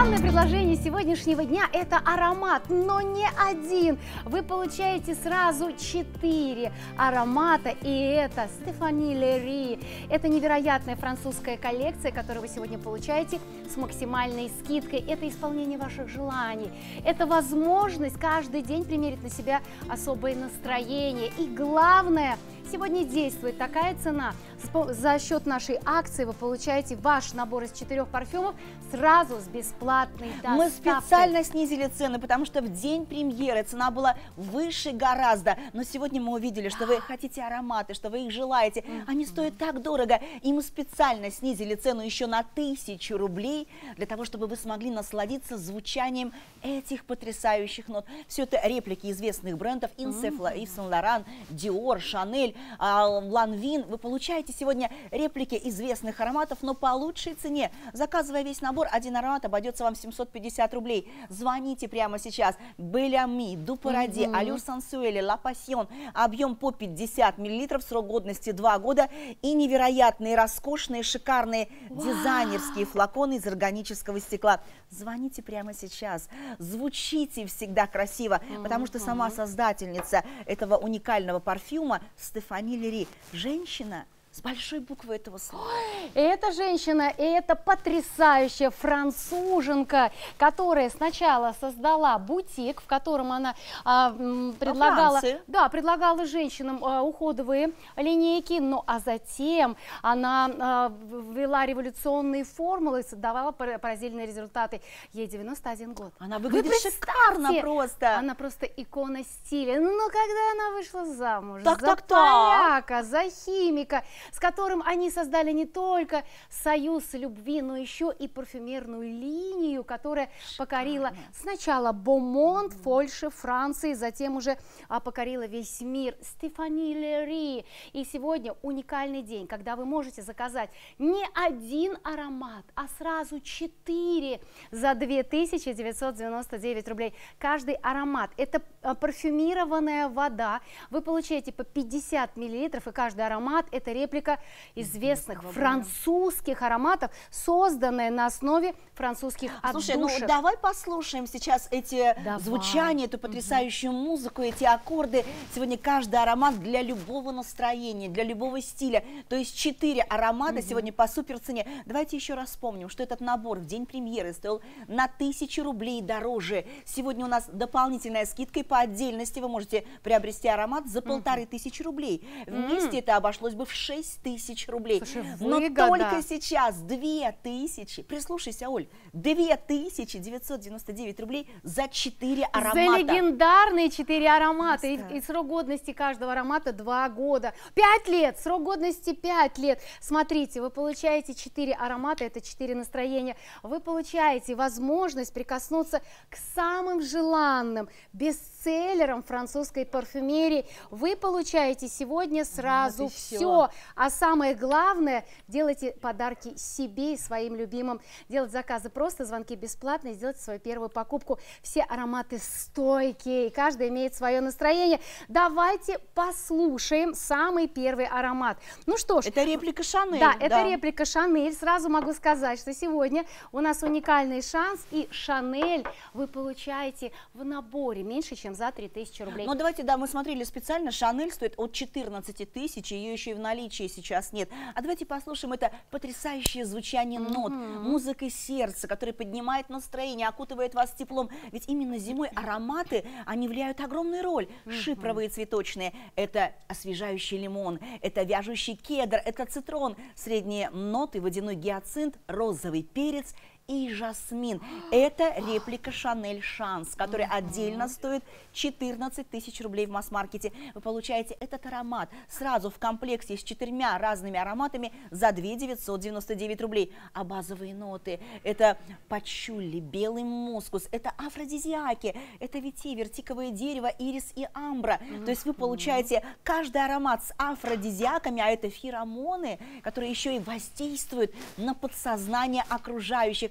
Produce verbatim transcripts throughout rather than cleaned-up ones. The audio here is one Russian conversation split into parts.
Главное предложение сегодняшнего дня – это аромат, но не один. Вы получаете сразу четыре аромата, и это Стефани Лери. Это невероятная французская коллекция, которую вы сегодня получаете с максимальной скидкой. Это исполнение ваших желаний. Это возможность каждый день примерить на себя особое настроение. И главное, сегодня действует такая цена. За счет нашей акции вы получаете ваш набор из четырех парфюмов сразу с бесплатной доставкой. Мы специально снизили цены, потому что в день премьеры цена была выше гораздо. Но сегодня мы увидели, что вы хотите ароматы, что вы их желаете. Они стоят так дорого. И мы специально снизили цену еще на тысячу рублей, для того, чтобы вы смогли насладиться звучанием этих потрясающих нот. Все это реплики известных брендов: Инсефла, Ив Сен Лоран, Диор, Шанель, Ланвин. Вы получаете сегодня реплики известных ароматов, но по лучшей цене. Заказывая весь набор, один аромат обойдется вам семьсот пятьдесят рублей. Звоните прямо сейчас. Белями, Дупаради, mm-hmm. Allure Sensuelle, La Passion. Объем по пятьдесят миллилитров, срок годности два года. И невероятные, роскошные, шикарные wow. дизайнерские флаконы из органического стекла. Звоните прямо сейчас. Звучите всегда красиво, mm-hmm. потому что сама создательница этого уникального парфюма Стефани Лери – женщина с большой буквы этого слова. Эта женщина, это потрясающая француженка, которая сначала создала бутик, в котором она а, предлагала, да, предлагала женщинам а, уходовые линейки, ну а затем она а, ввела революционные формулы и создавала поразительные результаты. Ей девяносто один год. Она выглядит шикарно просто. Она просто икона стиля. Но когда она вышла замуж так, за так, поляка, за химика, с которым они создали не только союз любви, но еще и парфюмерную линию, которая Шикарно. покорила сначала Бомонт, mm-hmm. Фольше, Франции, затем уже а, покорила весь мир. Стефани Лери. И сегодня уникальный день, когда вы можете заказать не один аромат, а сразу четыре за две тысячи девятьсот девяносто девять рублей. Каждый аромат – это парфюмированная вода. Вы получаете по пятьдесят миллилитров, и каждый аромат – это реплика известных французских ароматов, созданная на основе французских отдушек. Слушай, ну давай послушаем сейчас эти давай. звучания, эту потрясающую угу. музыку, эти аккорды. Сегодня каждый аромат для любого настроения, для любого стиля. То есть четыре аромата угу. сегодня по супер цене. Давайте еще раз вспомним, что этот набор в день премьеры стоил на тысячу рублей дороже. Сегодня у нас дополнительная скидка, и по отдельности вы можете приобрести аромат за полторы угу. тысячи рублей. Вместе угу. это обошлось бы в шесть тысяч рублей. Слушай, но только сейчас две тысячи, прислушайся, Оль, две тысячи девятьсот девяносто девять рублей за четыре аромата. За легендарные четыре аромата. И, и срок годности каждого аромата два года. пять лет, срок годности пять лет. Смотрите, вы получаете четыре аромата, это четыре настроения. Вы получаете возможность прикоснуться к самым желанным бестселлерам французской парфюмерии. Вы получаете сегодня сразу вот все. все. А самое главное, делайте подарки себе и своим любимым. Делать заказы просто, звонки бесплатные, сделайте свою первую покупку. Все ароматы стойкие, каждый имеет свое настроение. Давайте послушаем самый первый аромат. Ну что ж. Это реплика Шанель. Да, это да. реплика Шанель. Сразу могу сказать, что сегодня у нас уникальный шанс, и Шанель вы получаете в наборе меньше, чем за три тысячи рублей. Ну давайте, да, мы смотрели специально, Шанель стоит от четырнадцати тысяч, ее еще и в наличии сейчас нет. А давайте послушаем это потрясающее звучание нот, mm-hmm. музыкой сердца, которая поднимает настроение, окутывает вас теплом. Ведь именно зимой ароматы, они влияют огромную роль. Mm-hmm. Шипровые цветочные, это освежающий лимон, это вяжущий кедр, это цитрон, средние ноты, водяной гиацинт, розовый перец и жасмин. Это реплика Шанель Шанс, которая отдельно стоит четырнадцать тысяч рублей в масс-маркете. Вы получаете этот аромат сразу в комплекте с четырьмя разными ароматами за две тысячи девятьсот девяносто девять рублей. А базовые ноты – это пачули, белый мускус, это афродизиаки, это ветивер, тиковое дерево, ирис и амбра. Mm-hmm. То есть вы получаете каждый аромат с афродизиаками, а это феромоны, которые еще и воздействуют на подсознание окружающих.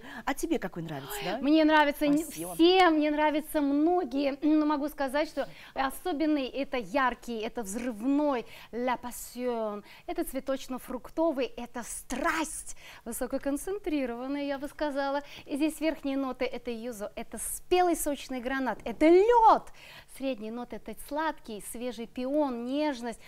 А тебе какой нравится, да? Мне нравится Спасибо. все, мне нравятся многие, но могу сказать, что особенный это яркий, это взрывной, La Passion, это цветочно-фруктовый, это страсть, высококонцентрированная, я бы сказала. И здесь верхние ноты это юзо, это спелый сочный гранат, это лед. Средние ноты это сладкий, свежий пион, нежность,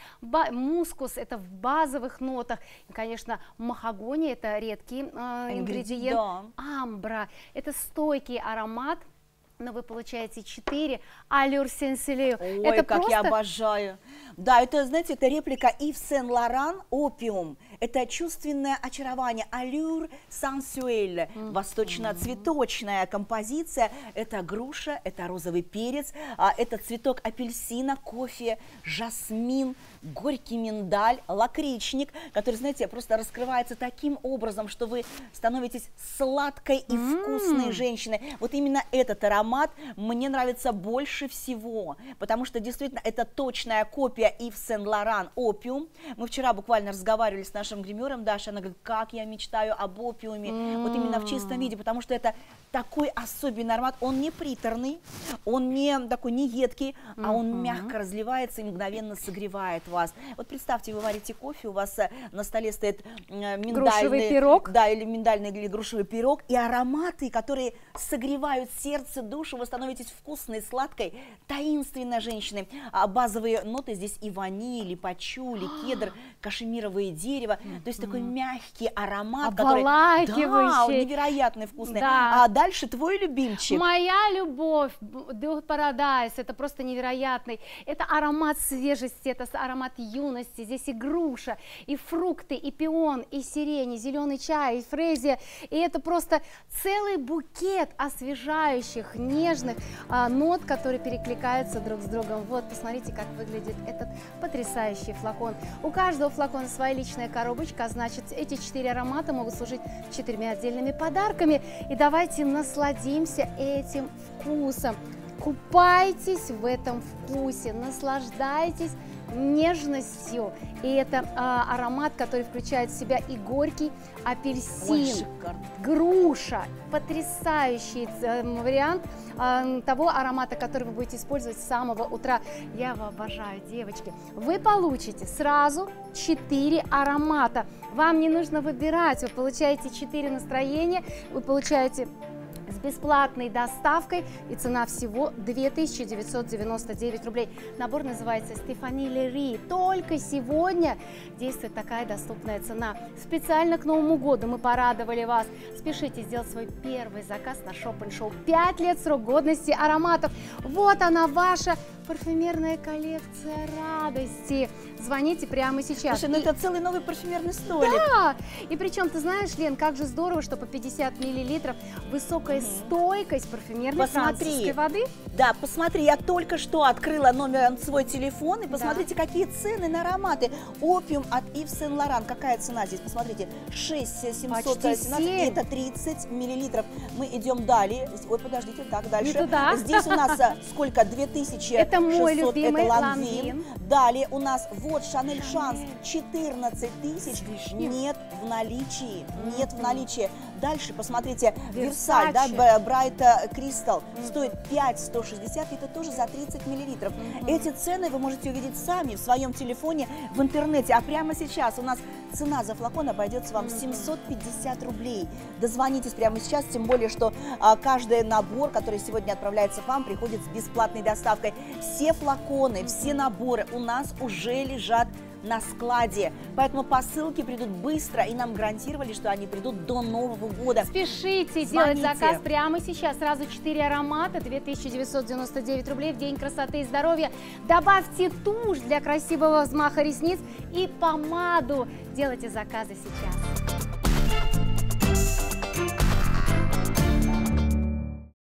мускус это в базовых нотах. И, конечно, махагони это редкий э, ингредиент. Да. Амбра это стойкий аромат. Но вы получаете четыре аллюр сенсилею. Ой, это как просто... я обожаю. Да, это, знаете, это реплика Ив Сен-Лоран «Опиум». Это чувственное очарование, аллюр сансуэль, mm-hmm. восточно-цветочная композиция. Это груша, это розовый перец, это цветок апельсина, кофе, жасмин, горький миндаль, лакричник, который, знаете, просто раскрывается таким образом, что вы становитесь сладкой и mm-hmm. вкусной женщиной. Вот именно этот аромат мне нравится больше всего, потому что действительно это точная копия Ив Сен-Лоран «Опиум». Мы вчера буквально разговаривали с нашим гримером Дашей, она говорит, как я мечтаю об опиуме, mm. вот именно в чистом виде, потому что это такой особенный аромат, он не приторный, он не такой не едкий, mm-hmm. а он мягко разливается и мгновенно согревает вас. Вот представьте, вы варите кофе, у вас на столе стоит миндальный грушевый пирог, да, или миндальный или грушевый пирог, и ароматы, которые согревают сердце, душу, вы становитесь вкусной, сладкой, таинственной женщиной. А базовые ноты здесь и ваниль, и пачули, кедр, кашемировое дерево, mm-hmm. то есть такой мягкий аромат, который да, невероятно вкусный. Да. А дальше твой любимчик. Моя любовь, Dew Paradise, это просто невероятный. Это аромат свежести, это аромат юности. Здесь и груша, и фрукты, и пион, и сирень, и зеленый чай, и фрезия. И это просто целый букет освежающих, нежных а, нот, которые перекликаются друг с другом. Вот, посмотрите, как выглядит этот потрясающий флакон. У каждого флакона своя личная коробочка, значит, эти четыре аромата могут служить четырьмя отдельными подарками. И давайте насладимся этим вкусом. Купайтесь в этом вкусе, наслаждайтесь нежностью. И это а, аромат, который включает в себя и горький апельсин, груша. Потрясающий э, вариант э, того аромата, который вы будете использовать с самого утра. Я его обожаю, девочки. Вы получите сразу четыре аромата. Вам не нужно выбирать, вы получаете четыре настроения, вы получаете с бесплатной доставкой, и цена всего две тысячи девятьсот девяносто девять рублей. Набор называется Стефани Лери. Только сегодня действует такая доступная цена. Специально к Новому году мы порадовали вас. Спешите сделать свой первый заказ на Shop and Show. пять лет срок годности ароматов. Вот она, ваша парфюмерная коллекция радости. Звоните прямо сейчас. Слушай, ну и... это целый новый парфюмерный столик. Да, и причем, ты знаешь, Лен, как же здорово, что по пятьдесят миллилитров высокая стойкость парфюмерной французской воды. Да, посмотри, я только что открыла номер свой телефон, и посмотрите, да. какие цены на ароматы. Опиум от Ив Сен-Лоран. Какая цена здесь? Посмотрите, шесть тысяч семьсот семнадцать, это тридцать миллилитров. Мы идем далее. Ой, подождите, так, дальше. Не туда. Здесь у нас сколько? две тысячи шестьсот. Это мой любимый это Ланвин. Далее у нас вот Шанель Шанс, четырнадцать тысяч. Нет в наличии. Нет в наличии. Дальше, посмотрите, Версаль, да, Брайта Кристалл, стоит пять тысяч сто шестьдесят, это тоже за тридцать миллилитров. Mm-hmm. Эти цены вы можете увидеть сами в своем телефоне в интернете. А прямо сейчас у нас цена за флакон обойдется вам mm-hmm. семьсот пятьдесят рублей. Дозвонитесь прямо сейчас, тем более, что а, каждый набор, который сегодня отправляется к вам, приходит с бесплатной доставкой. Все флаконы, mm-hmm. все наборы у нас уже лежат на складе, поэтому посылки придут быстро, и нам гарантировали, что они придут до Нового года. Спешите сделать заказ прямо сейчас. Сразу четыре аромата, две тысячи девятьсот девяносто девять рублей в день красоты и здоровья. Добавьте тушь для красивого взмаха ресниц и помаду. Делайте заказы сейчас.